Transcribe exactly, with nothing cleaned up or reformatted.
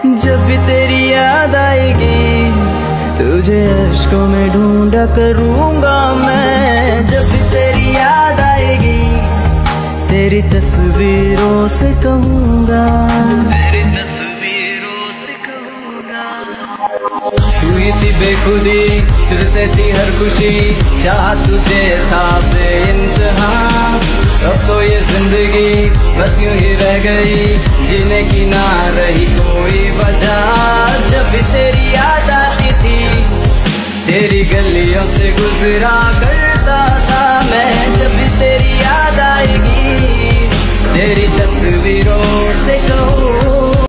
जब भी तेरी याद आएगी तुझे अश्कों में ढूंढा करूँगा मैं। जब भी तेरी याद आएगी तेरी तस्वीरों से कहूँगा, तेरी तस्वीरों से कहूँगा। हुई थी बेखुदी तुझसे थी हर खुशी, चाह तुझे था बेइंतहा। अब तो ये जिंदगी बस यूं ही रह गई, जीने की ना रही कोई वजह। जब भी तेरी याद आती थी तेरी गलियों से गुजरा कर